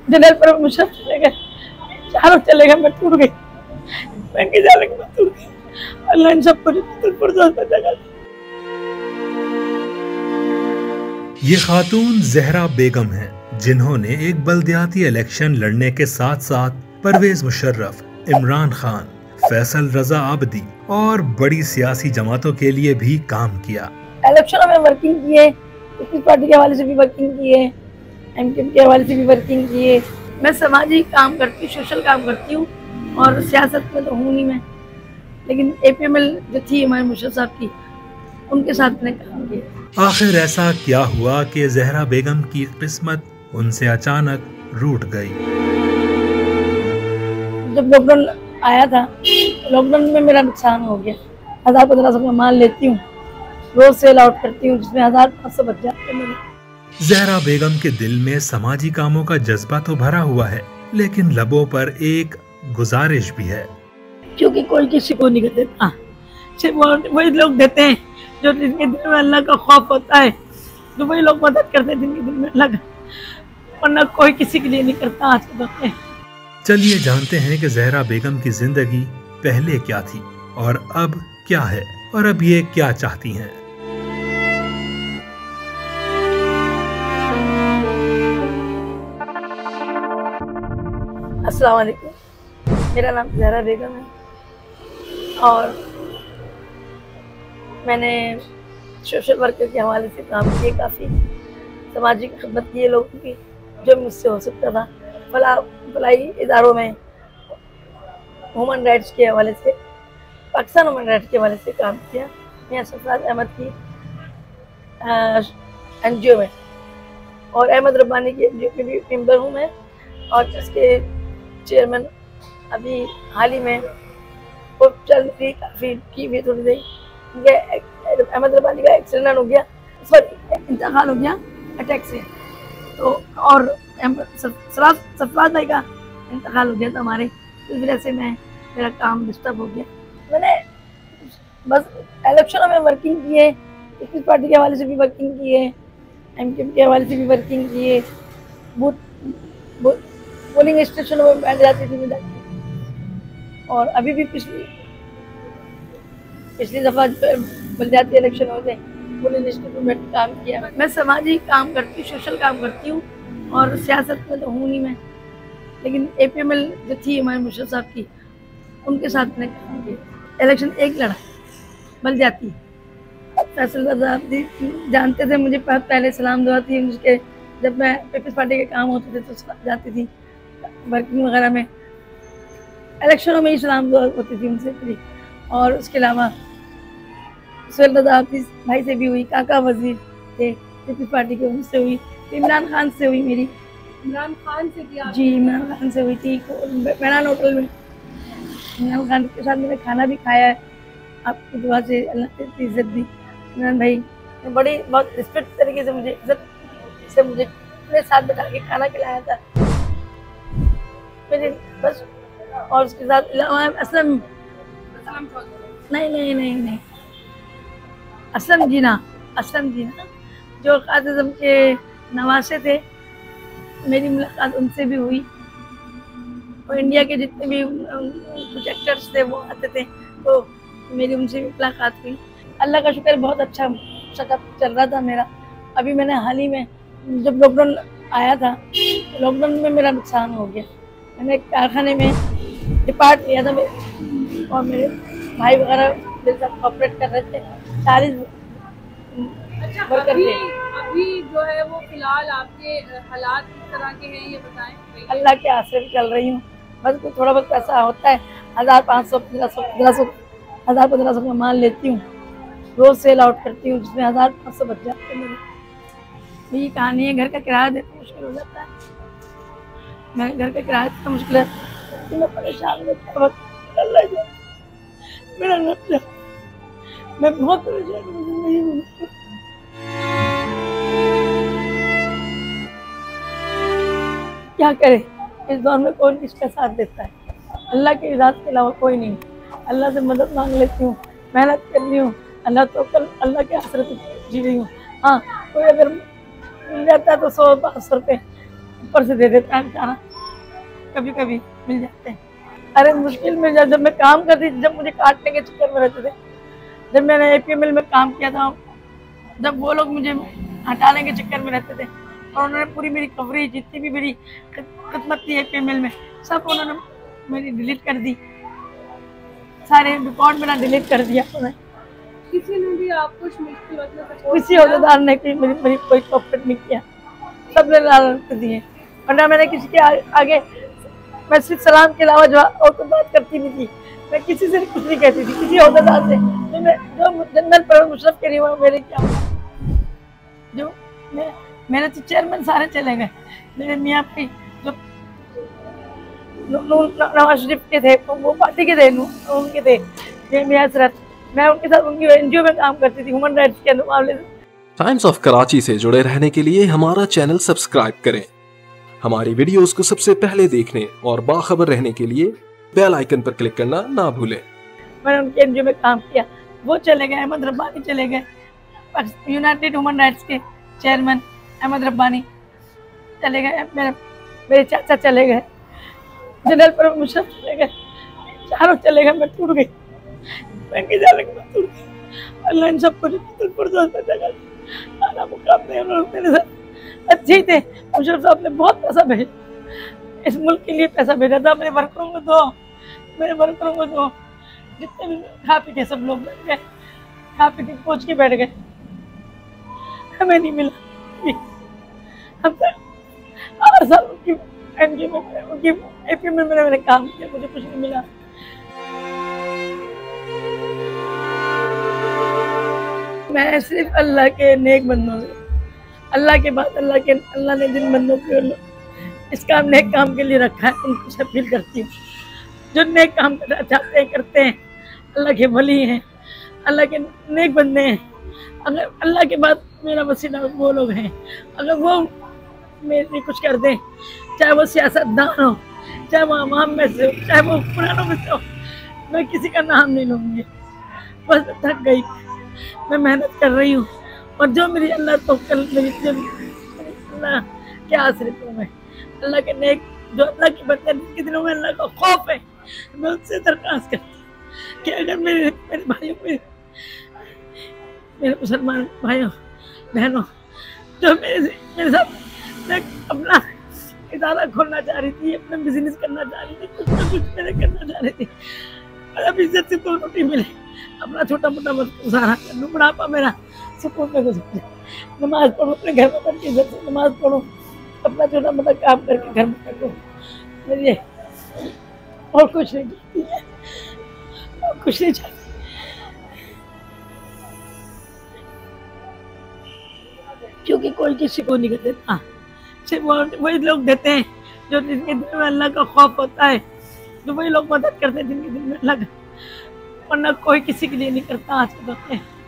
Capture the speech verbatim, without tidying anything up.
General पर मुशर्रफ चले गए, चारों चले गए, मैं टूट गई, मैं जाने के बाद टूट गई। अल्लाह इन सबको बचा। ये खातून जहरा बेगम हैं, जिन्होंने एक बल्दियाती इलेक्शन लड़ने के साथ साथ परवेज मुशर्रफ, इमरान खान, फैसल रजा आबदी और बड़ी सियासी जमातों के लिए भी काम किया। इलेक्शनों में वर्किंग किए, पीपल्स पार्टी के हवाले से भी वर्किंग किए, एमकेएम के हवाले से भी वर्किंग किए। मैं सामाजिक काम करती हूँ, सोशल काम करती हूँ, और सियासत में तो हूँ नहीं मैं, लेकिन एपीएमएल जो थी हमारे मुशर्रफ साहब की, उनके साथ मैंने काम किया। आखिर ऐसा क्या हुआ कि जहरा बेगम की किस्मत उनसे अचानक रूठ गई? जब लॉकडाउन आया था, लॉकडाउन में मेरा नुकसान हो गया। हजार पंद्रह सौ का माल लेती हूँ, रोज सेल आउट करती हूँ, जिसमें हजार पाँच सौ बच जाते हैं। जहरा बेगम के दिल में समाजी कामों का जज्बा तो भरा हुआ है, लेकिन लबों पर एक गुजारिश भी है। क्योंकि कोई किसी को नहीं देता, सिर्फ वही लोग देते हैं जो जिनके दिल में अल्लाह का खौफ होता है, तो वही लोग मदद करते हैं जिनके दिल में अल्लाह का, वरना कोई किसी के लिए नहीं करता आज के वक्त में। चलिए जानते हैं कि जहरा बेगम की जिंदगी पहले क्या थी और अब क्या है, और अब ये क्या चाहती हैं। अस्सलाम वालेकुम, मेरा नाम जहरा बेगम है और मैंने सोशल वर्कर के हवाले से काम किए, काफ़ी सामाजिक खिदमत की है लोगों की, जो मुझसे हो सकता था। भला भलाई इदारों में ह्यूमन राइट्स के हवाले से, पाकिस्तान ह्यूमन राइट्स के हवाले से काम किया। मैं सरफराज अहमद की एन जी ओ में और अहमद रब्बानी की एन जी ओ में भी मेम्बर हूँ मैं, और इसके चेयरमैन अभी हाल ही में वो चल रही काफ़ी की भी थोड़ी देर। अहमद रब्बानी का एक्सीडेंट हो गया, सॉरी इंतकाल हो गया अटैक से, तो और सरफराज भाई का इंतकाल हो गया था हमारे, इस वजह से मैं मेरा काम डिस्टर्ब हो गया। मैंने बस इलेक्शनों में वर्किंग की है, पीपल्स पार्टी के हवाले से भी वर्किंग की है, एमकेएम के हवाले से भी वर्किंग की है, बूथ पोलिंग स्टेशनों में बैठ जाती थी मैं, और अभी भी पिछली पिछली दफ़ा बल्दियाती इलेक्शन हो गए, पोलिंग स्टेशन में काम किया। मैं सामाजिक काम करती हूँ, सोशल काम करती हूँ, और सियासत में तो हूँ नहीं मैं, लेकिन एपीएमएल जो थी हमारे मुशर्रफ साहब की, उनके साथ मैंने काम किया। इलेक्शन एक लड़ा बल्दियाती, फैसल रजा आबदी जानते थे मुझे, पहले सलाम दुआ थी मुझके, जब मैं पीपल्स पार्टी के काम होते थे तो जाती थी वर्किंग वगैरह में, इलेक्शनों में ही सलाम दुआ होती थी उनसे फ्री। और उसके अलावा फैसल रजा आबदी भाई से भी हुई, काका वजीर थे पीपल्स पार्टी के, उनसे हुई, इमरान खान से हुई मेरी। इमरान खान से किया? जी, इमरान खान से हुई थी मेहरान होटल में। इमरान खान के साथ मैंने खाना भी खाया है, आपकी दुआ से अल्लाह ने इज्जत दी। इमरान भाई ने बड़ी बहुत रिस्पेक्ट तरीके से मुझे इज्जत से मुझे अपने साथ बैठा के खाना खिलाया था मेरे, बस। और उसके साथ असलम नहीं नहीं नहीं नहीं असलम जीना असलम जीना जो काज़ी आज़म के नवासे थे, मेरी मुलाकात उनसे भी हुई। और इंडिया के जितने भी प्रोजेक्टर्स थे वो आते थे, तो मेरी उनसे भी मुलाकात हुई। अल्लाह का शुक्र, बहुत अच्छा सेटअप चल रहा था मेरा। अभी मैंने हाल ही में, जब लॉकडाउन आया था, लॉकडाउन में मेरा नुकसान हो गया। मैंने कारखाने में डिपार्ट लिया था मेरे, और मेरे भाई वगैरह मेरे साथ कॉपरेट कर रहे थे, चालीस अच्छा, अभी अभी जो है वो फिलहाल आपके हालात किस तरह के हैं ये बताएं। अल्लाह के आसरे चल रही हूँ, बस कुछ थोड़ा बहुत पैसा होता है, हज़ार पाँच सौ पंद्रह सौ पंद्रह सौ हज़ार पंद्रह सौ का माल लेती हूँ, रोज सेल आउट करती हूँ, जिसमें हज़ार पाँच सौ बच जाते हैं मेरे। यही कहानी है। घर का किराया देना मुश्किल हो जाता है, मैं घर का किराया इतना मुश्किल है, मैं परेशान हूँ। मेरा नफ्स, मैं बहुत परेशान हूँ जिंदगी में। क्या करे, इस दौर में कौन किसका साथ देता है? अल्लाह की इजाज़त के अलावा कोई नहीं। अल्लाह से मदद मांग लेती हूँ, मेहनत कर रही हूँ, अल्लाह तो कल अल्लाह के आसरे जी रही हूँ। हाँ, कोई अगर मिल जाता है तो सौ पाँच सौ रुपये ऊपर से दे देता है बेचारा, कभी कभी मिल जाते हैं। अरे मुश्किल में जब जब मैं काम करती थी, जब मुझे काटने के चक्कर में रहते थे, जब मैंने एपीएमएल में काम किया था, जब वो लोग मुझे हटाने के चक्कर में रहते थे और उन्होंने पूरी मेरी कवरेज जितनी भी मेरी खिदमत थी एपीएमएल में सब उन्होंने मेरी डिलीट कर दी, सारे रिकॉर्ड मेरा डिलीट कर दिया उन्होंने। किसी ने भी आपको इस मुश्किल वक्त में support किसी किया? अहदेदार ने कोई मेरी मेरी कोई कोऑपरेट नहीं किया, सब ने लाल कर दिए। वरना मैंने किसी के आ, आगे मैं सिर्फ सलाम के अलावा जो और कोई बात करती नहीं थी, मैं किसी से कुछ नहीं कहती थी, किसी अहदेदार से। जो मैं जो जनरल परवेज मुशर्रफ के लिए मेरे क्या जो मैं मेरे तो चेयरमैन सारे चले गए, मेरे मियाँ भाई जो नवाज शरीफ के थे, वो पार्टी के थे, उनके थे मेरे मियाँ हसरत, मैं उनके साथ उनकी एनजीओ में काम करती थी ह्यूमन राइट्स के मामले में। टाइम्स ऑफ कराची से जुड़े रहने के लिए हमारा चैनल सब्सक्राइब करें। हमारी वीडियोस को सबसे पहले देखने और बाखबर रहने के लिए बेल आइकन पर क्लिक करना ना भूलें। मैंने उनके एनजीओ में काम किया, वो चले गए, अहमद रब्बानी चले गए, यूनाइटेड ह्यूमन राइट्स के चेयरमैन अहमद रब्बानी चले गए, मेरे मेरे चाचा चले गए, जनरल परवेज मुशर्रफ चले गए, चारों चले गए, मैं टूट गई, मैं जाने के बाद टूट गई। अल्लाह इन सबको आला मुकाम दे। उन्होंने मेरे साथ अच्छे ही थे, मुशर्रफ साहब ने बहुत पैसा भेजा, इस मुल्क के लिए पैसा भेजा था, मेरे वर्करों को दो, मेरे वर्करों को दो, जितने भी खा पी के सब लोग बैठ गए, खा पी के पहुँच के बैठ गए, हमें नहीं मिला। हम आठ साल उनकी एनजीओ में उनकी एपीएम में मैंने मैंने काम किया, मुझे कुछ नहीं मिला। मैं सिर्फ अल्लाह के नेक बंदों से, अल्लाह के बाद अल्लाह के अल्लाह ने जिन बंदों को इस काम नेक काम के लिए रखा है, उनको से अपील करती हूँ, जो नेक काम करना चाहते हैं करते हैं, अल्लाह के वली हैं, अल्लाह के नेक बंदे हैं। अगर अल्लाह के बाद मेरा वसीला वो लोग हैं, अगर वो मेरे लिए कुछ कर दें, चाहे वो सियासतदान हो, चाहे वो अवाम में से हो, चाहे वो पुरानों में से हो, मैं किसी का नाम नहीं लूँगी। बस थक गई, मैं मेहनत कर रही हूँ और जो मेरी अल्लाह तो कल मेरी अल्लाह के आश्रित हूँ मैं, अल्लाह के नेक जो अल्लाह की बरकत के दिनों में अल्लाह का खौफ है, मैं उससे दरख्वास्त करती हूँ कि अगर मेरे मेरे भाइयों मेरे मेरे मुसलमान भाइयों बहनों जो मेरे मेरे साथ मैं अपना इदारा खोलना चाह रही थी, अपना बिजनेस करना चाह रही थी, कुछ ना कुछ मैंने करना चाह रही थी, अब इज्जत से दो रोटी मिले, अपना छोटा मोटा गुजारा कर लूँ, बुढ़ापा मेरा सुकून में गुजरे, नमाज पढ़ो, अपने घर में बैठ के इज्जत से नमाज पढ़ो, अपना छोटा मोटा काम करके घर में कर लो, मेरी और कुछ नहीं चाहती है, और कुछ नहीं चाहती। क्योंकि कोई किसी को नहीं देता, सिर्फ वही लोग देते हैं जो जिनके दिल में अल्लाह का खौफ होता है, जो वही लोग मदद करते हैं जिनके दिल में अल्लाह का, वरना कोई किसी के लिए नहीं करता आज के दौर में।